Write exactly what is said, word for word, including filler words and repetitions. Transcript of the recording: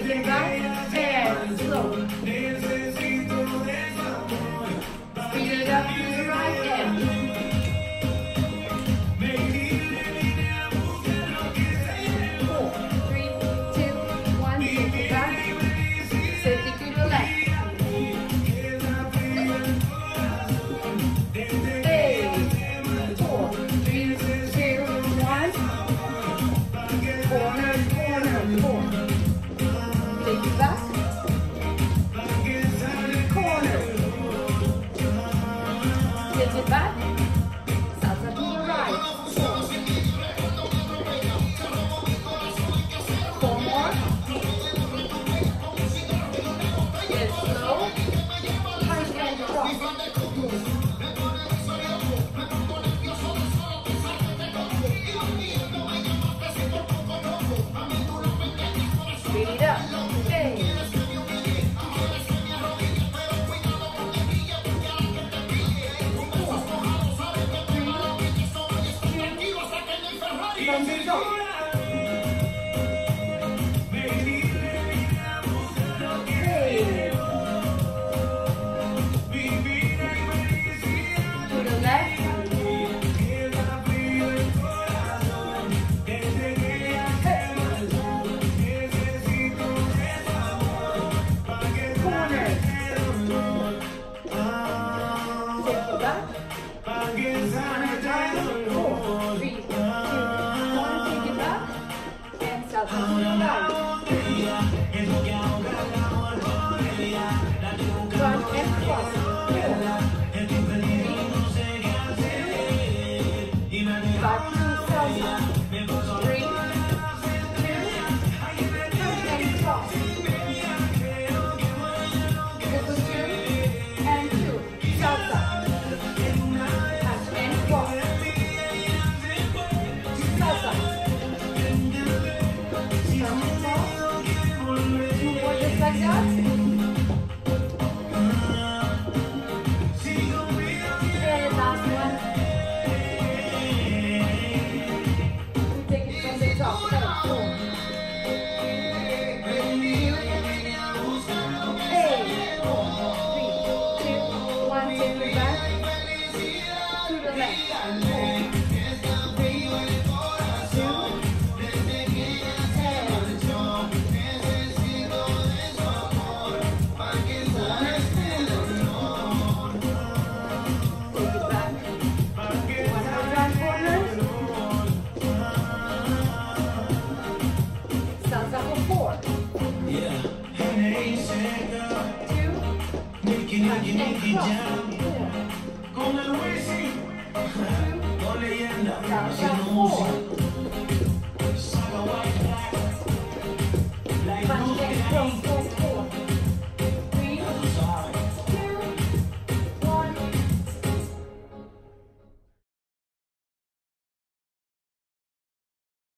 it back and slow. Speed it up to the right and four, three, two, one, take it back. Set it to the left. Eight, four, three, two, one. Corner, corner, four. Take it back. Corner. Take it back. Salsa to the right. Four more. Get slow. Punch and cross. Speed it up. Hey. From the top. Hey. To the left. Corner. Take it back. One at a time. Four, three, two, one. Take it back. And salsa to the right. Front and cross. Four, back to salsa. Three, two, punch and cross. Triple two and two. Salsa. Punch and cross. Salsa. Punch and cross. Two more just like that. And last one. We take it from the top. Seven, four. Two. Eight. Four. Three. Two. One. Take it back. To the left. Four. Three. Two. And take it back. One more round corner. Salsa for four. Two. Nicky, Nicky, Nicky, Cross. down. Four. Con el Wisin, con leyenda. Salsa.